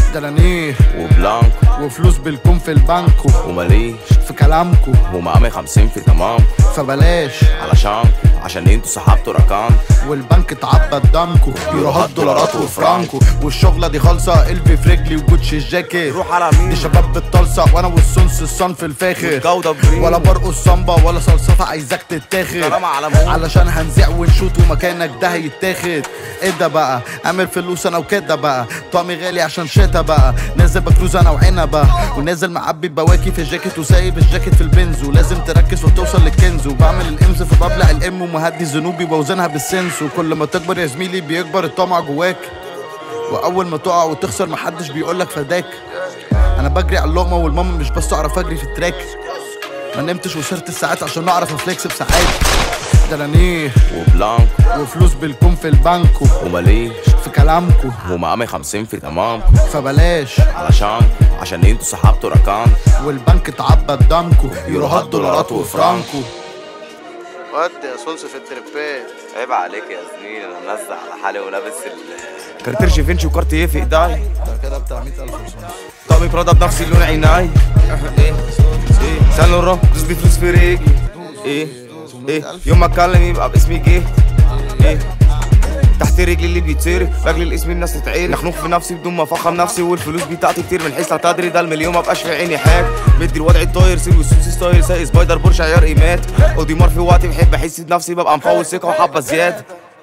دنانير وبلانك وفلوس بالكم في البنكو وماليش في كلامكو ومقامي 50 في تمام فبلاش عشان انتوا سحبتوا رقم والبنك اتعبى دمكو يوروهات دولارات وفرانكو والشغلة دي خالصة قلبي في رجلي وجوتشي الجاكيت روح على مين دي شباب بالطلسة وانا والسونس الصنف الفاخر والجودة بريم ولا برقص صنبة ولا صلصفة عايزاك تتاخد كلام على مين علشان هنزيع ونشوت ومكانك ده هيتاخد ايه ده بقى اعمل فلوس انا وكده بقى طعمي غالي عشان شتا بقى نازل بكروز انا وعنبة ونازل معبي بواكي في الجاكيت وسايب الجاكيت في البنزو لازم تركز وتوصل للكنز وبعمل الامز فببلع الام ومهدي ذنوبي بوزنها بالسنس وكل ما تكبر يا زميلي بيكبر الطمع جواك واول ما تقع وتخسر محدش بيقولك فداك انا بجري على اللقمه والماما مش بس اعرف اجري في التراك ما نمتش وسهرت الساعات عشان اعرف افليكس بساعات دنانير وبلانك وفلوس بالكم في البنكو وماليش في كلامكو ومقامي 50 في تمام فبلاش عشان انتوا سحبتوا رقم والبنك اتعبى دمكو يوروهات دولارات وفرانكو ودي يا سونس في التريبات عيب عليك يا زميلي انا منزع على حالي ولابس كارتير جيفينشي وكارتيه في ايدي ده كده بتاع 100,000 سونس طقمي برادا بنفس لون عيناي ايه سان لوران دوس بيه فلوس في رجلي ايه يوم ما اتكلم يبقى باسمي جه ايه تحت رجلي اللي بيتصرف رجلي الاسم الناس تتعرف مخنوق في نفسي بدون ما افخم نفسي والفلوس بتاعتي كتير من حيث لا تدري ده المليون مبقاش في عيني حاجه مدي الوضع الطاير سير والسوسي ستايل سايق سبايدر بورش عيار قيمات اوديمار في وقتي بحب احس بنفسي ببقى مفوت ثقه وحبه زياده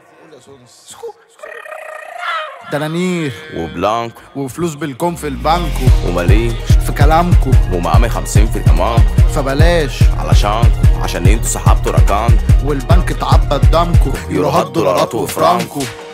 دنانير وبلانك وفلوس بالكم في البنكو وماليش في كلامكو ومقامي 50 في تمام فبلاش عشان انتوا سحبتوا رقم والبنك اتعبى دمكو يوروهات دولارات وفرانكو